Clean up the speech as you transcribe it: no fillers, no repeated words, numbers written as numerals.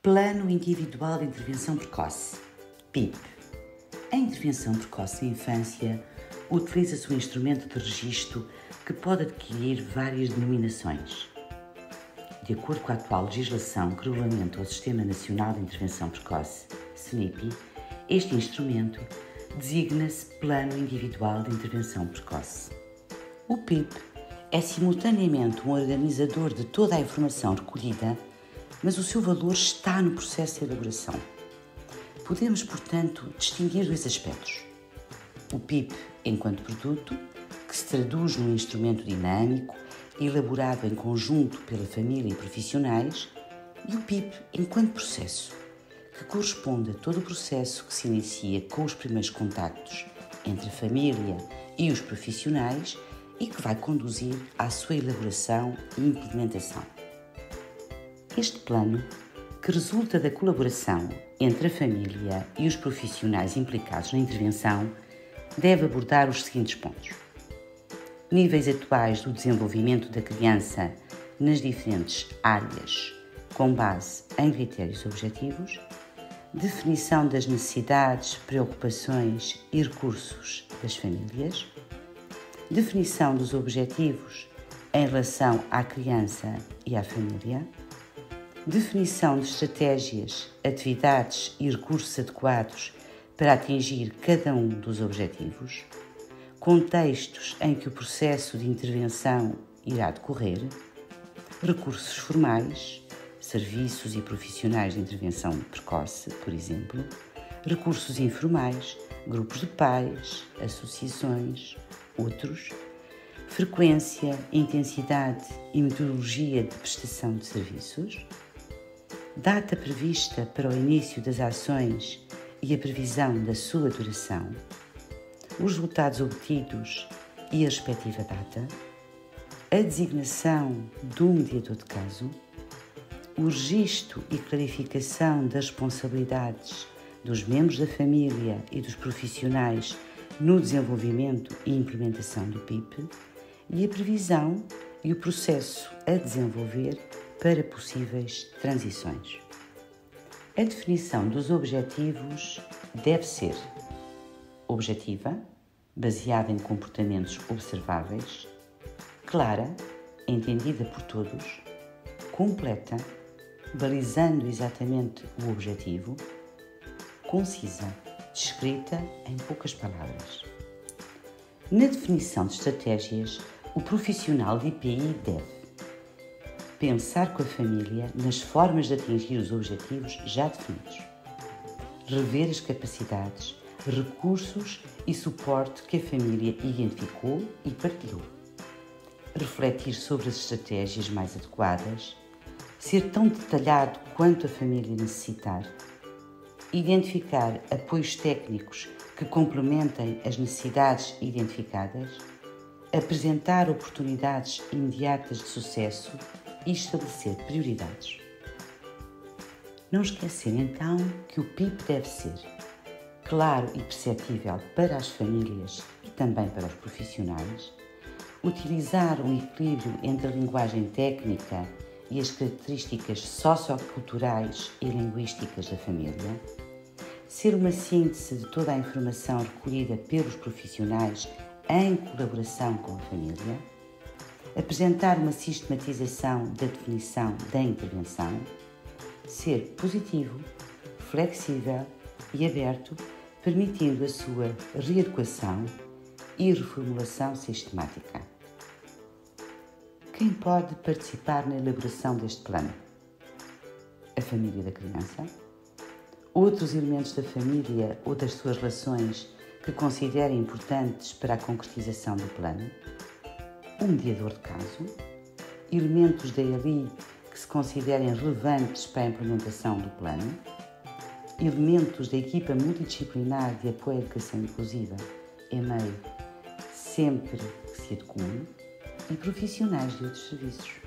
Plano Individual de Intervenção Precoce, PIP. A intervenção precoce na infância utiliza-se um instrumento de registro que pode adquirir várias denominações. De acordo com a atual legislação que regulamenta o Sistema Nacional de Intervenção Precoce, SNIPI, este instrumento designa-se Plano Individual de Intervenção Precoce. O PIP é simultaneamente um organizador de toda a informação recolhida, mas o seu valor está no processo de elaboração. Podemos, portanto, distinguir dois aspectos. O PIP enquanto produto, que se traduz num instrumento dinâmico, elaborado em conjunto pela família e profissionais, e o PIP enquanto processo, que corresponde a todo o processo que se inicia com os primeiros contactos entre a família e os profissionais e que vai conduzir à sua elaboração e implementação. Este plano, que resulta da colaboração entre a família e os profissionais implicados na intervenção, deve abordar os seguintes pontos: níveis atuais do desenvolvimento da criança nas diferentes áreas, com base em critérios objetivos, definição das necessidades, preocupações e recursos das famílias, definição dos objetivos em relação à criança e à família, definição de estratégias, atividades e recursos adequados para atingir cada um dos objetivos, contextos em que o processo de intervenção irá decorrer, recursos formais, serviços e profissionais de intervenção precoce, por exemplo, recursos informais, grupos de pais, associações, outros, frequência, intensidade e metodologia de prestação de serviços, data prevista para o início das ações e a previsão da sua duração, os resultados obtidos e a respectiva data, a designação do mediador de caso, o registro e clarificação das responsabilidades dos membros da família e dos profissionais no desenvolvimento e implementação do PIP e a previsão e o processo a desenvolver para possíveis transições. A definição dos objetivos deve ser objetiva, baseada em comportamentos observáveis, clara, entendida por todos, completa, balizando exatamente o objetivo, concisa, descrita em poucas palavras. Na definição de estratégias, o profissional de IPI deve pensar com a família nas formas de atingir os objetivos já definidos, rever as capacidades, recursos e suporte que a família identificou e partilhou, refletir sobre as estratégias mais adequadas, ser tão detalhado quanto a família necessitar, identificar apoios técnicos que complementem as necessidades identificadas, apresentar oportunidades imediatas de sucesso e estabelecer prioridades. Não esquecer, então, que o PIP deve ser claro e perceptível para as famílias e também para os profissionais, utilizar um equilíbrio entre a linguagem técnica e as características socioculturais e linguísticas da família, ser uma síntese de toda a informação recolhida pelos profissionais em colaboração com a família, apresentar uma sistematização da definição da intervenção, ser positivo, flexível e aberto, permitindo a sua readequação e reformulação sistemática. Quem pode participar na elaboração deste plano? A família da criança, outros elementos da família ou das suas relações que considerem importantes para a concretização do plano, o mediador de caso, elementos da ELI que se considerem relevantes para a implementação do plano, elementos da equipa multidisciplinar de apoio à educação inclusiva, EMEI, sempre que se adequem, e profissionais de outros serviços.